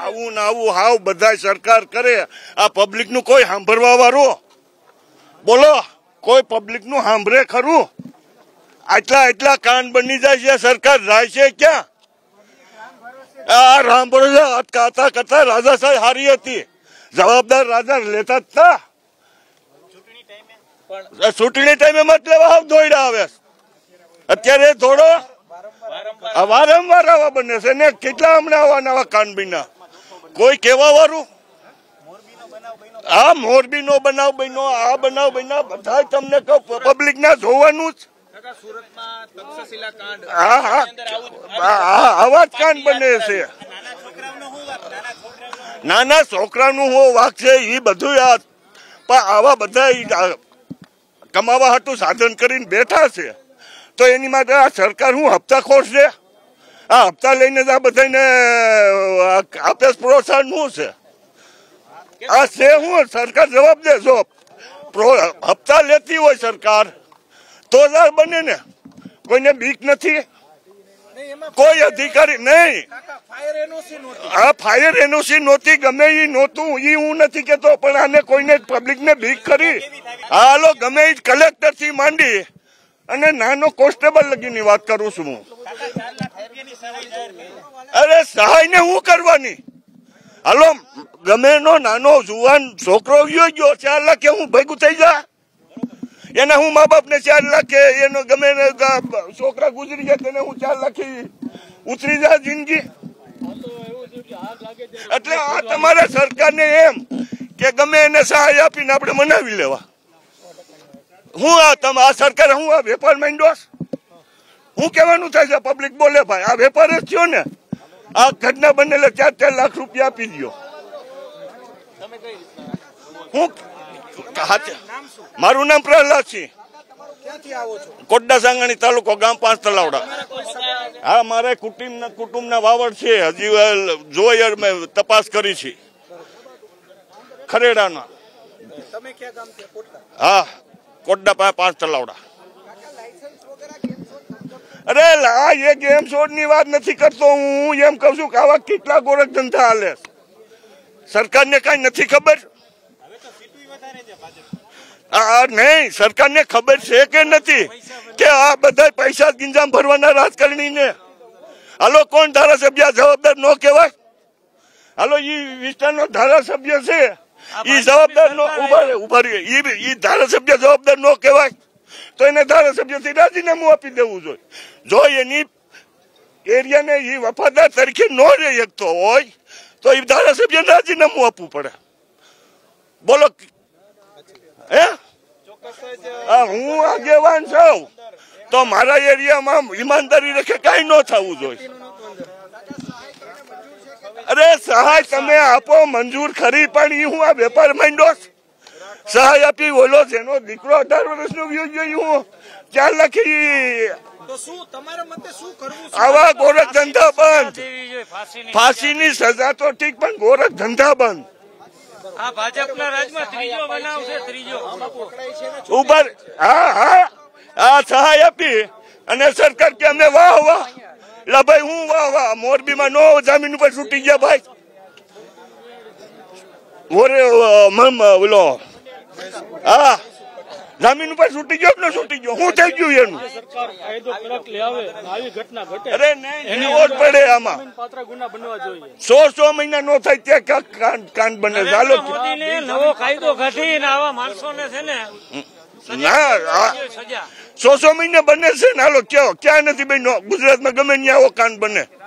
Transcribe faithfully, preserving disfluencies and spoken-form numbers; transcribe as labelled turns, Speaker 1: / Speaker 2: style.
Speaker 1: આવું ને આવું હાવ બધા સરકાર કરે, આ પબ્લિક નું કોઈ સાંભળવા વાળું બોલો? કોઈ પબ્લિક નું સાંભળે ખરું? આટલા એટલા કાન બની જાય છે, સરકાર જાય છે ક્યાં? આ રામ ભરોસે કરતા કરતા રાજા સાહેબ હારી હતી, જવાબદાર રાજા લેતા હતા. ચૂંટણી ટાઈમે મતલબ હાવ દોડ્યા આવે, અત્યારે થોડો વારંવાર આવા બને છે ને. કેટલા હમણાં આવા નવા કાન બન્યા, કોઈ કેવા વાળું? આ મોરબી નો બનાવ બન્યો, આ બનાવ બન્યા, બધા તમને કહું પબ્લિક ના જોવાનું જ. હા હા આવા જ કાંડ બને છે. નાના છોકરાનું હો વાક છે એ બધું, પણ આવા બધા કમાવા હાટું સાધન કરીને બેઠા છે, તો એની માટે આ સરકાર શું હપ્તાખોર છે? આ હપ્તા લઈને જ આ બધાને આપે પ્રોત્સાહન શું છે? આ છે હું સરકાર જવાબ દે. જો હપ્તા લેતી હોય સરકાર તો જ બને ને. કોઈને બીક નથી, કોઈ અધિકારી નહીં. આ ફાયર એનઓસી નહોતી, ગમે એ નહોતું એ હું નથી કેતો, પણ આને કોઈને પબ્લિક ને બીક ખરી? હાલો ગમે એ કલેક્ટર થી માંડી અને નાનો કોન્સ્ટેબલ લગીની વાત કરું છું હું. અરે સહાય ને હું કરવાની? હાલો ગમે નો નાનો જુવાન છોકરો ગયો ગયો ચાર લાખ હું ભેગું થઈ જા, એના હું મા બાપ ને ચાર લાખ, એનો ગમે છોકરા ગુજરી ગયા તેને હું ચાર લાખ ઉતરી જાય જિંદગી. એટલે આ તમારા સરકારને એમ કે ગમે એને સહાય આપીને આપણે મનાવી લેવા. હું આ તમે આ સરકાર હું આ વેપાર માંડ્યો? હું કહેવાનું થાય છે પબ્લિક બોલે ભાઈ આ વેપાર જ થયો ને. આ ઘટના બનેલા ચાર ચાર લાખ રૂપિયા આપી દો. હું મારું નામ પ્રહલાદ સિંહ, કોટડા સાંગાણી તાલુકો, ગામ પાંચ તલાવડા. હા મારે કુટુંબ કુટુંબ ના વાવડ છે, હજી જોઈ મેં તપાસ કરી છે ખરેડાના. હા કોટડા પાસે પાંચ તલાવડા. અરે આ એ ગેમ છોડ ની વાત નથી કરતો હું, એમ કઉ છું કે આવા કેટલા ગોરખ ધંધા હાલે, સરકાર ને કઈ નથી ખબર? આ નહીં, સરકારને ખબર છે કે નથી કે આ બધા પૈસા ગિંજામ ભરવાના રાજકારણી ને? હાલો કોણ ધારાસભ્ય જવાબદાર નો કહેવાય? હાલો ઈ વિસ્તારનો ધારાસભ્ય છે, ઈ જવાબદાર નો ઉભા ઉભા ઈ ધારાસભ્ય જવાબદાર નો કહેવાય? તો એને ધારાસભ્ય થી રાજીનામું આપી દેવું જોઈએ. જો એની એરિયા ને ઈ વફાદાર તરીકે નો રહી શકતો હોય તો એ ધારાસભ્ય રાજીનામું આપવું પડે. બોલો હે? હું આગેવાન છું તો મારા એરિયામાં ઈમાનદારી રખે કઈ ન થવું જોઈએ. અરે સહાય તમે આપો મંજૂર ખરી, પણ ઈ હું આ વેપાર માંડ્યો? સહાય આપી ઓલો જેનો દીકરો અઢાર વર્ષ નો વ્યો ગયો હું ચાર લાખી. આવા ગોરખ ધંધા બંધ, ફાંસી ની સજા તો ઠીક પણ ગોરખ ધંધા બંધ. ઉપર હા હા આ સહાય આપી અને સરકાર કે અમે વાહ વાહ લા ભાઈ હું વાહ વાહ. મોરબી માં નો જમીન ઉપર છૂટી ગયા ભાઈ, ઓલો હા જમીન ઉપર છૂટી ગયો કે ન છૂટી ગયો? શું થઈ ગયું એનું? અરે નહીં પડે આમાં, સો સો મહિના નો થાય ત્યાં કાંડ બને. ચાલો
Speaker 2: નવો કાયદો કાઢીને આવા માણસો ને છે ને
Speaker 1: ના સો સો મહિને બને છે ને. હાલો ક્યાં ક્યાં નથી ભાઈ ગુજરાતમાં ગમે ત્યાં આવો કાંડ બને.